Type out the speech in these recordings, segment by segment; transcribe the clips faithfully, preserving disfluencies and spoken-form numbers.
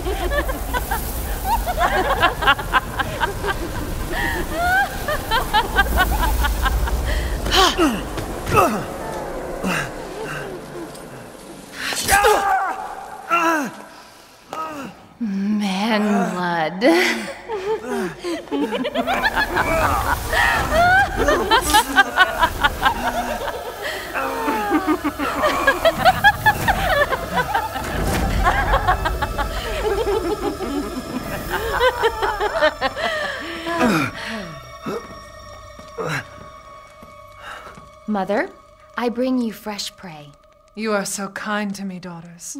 Man blood. Mother, I bring you fresh prey. You are so kind to me, daughters.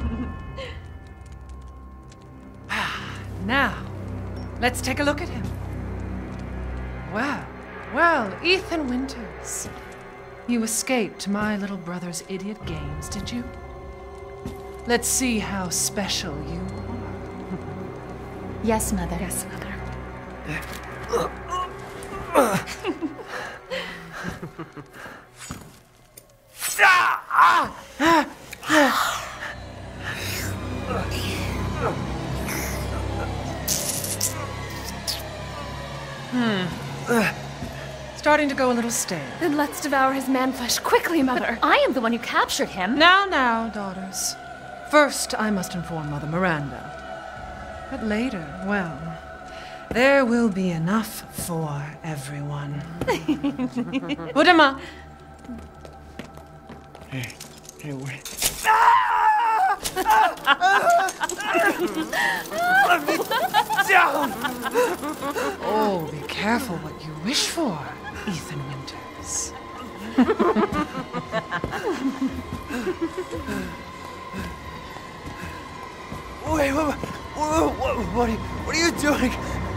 Now, let's take a look at him. Well, well, Ethan Winters. You escaped my little brother's idiot games, did you? Let's see how special you are. Yes, Mother. Yes, Mother. Hmm. Starting to go a little stale. Then let's devour his man-flesh quickly, Mother. I am the one who captured him. Now, now, daughters. First, I must inform Mother Miranda. But later, well, there will be enough for everyone. Udama! Hey, hey, wait. Let me down! Oh, be careful what you wish for, Ethan Winters. Wait, what, what, what, what, are, you, what are you doing?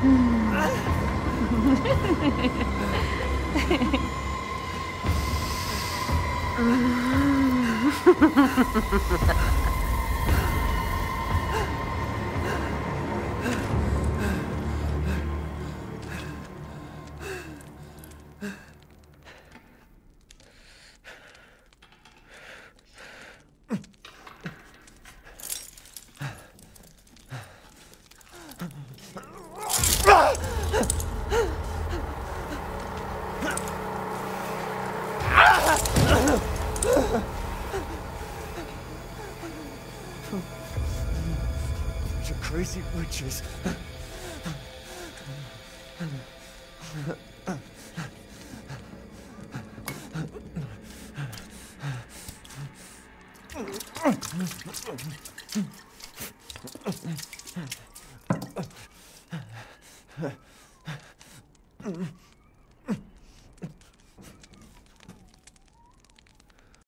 You crazy witches.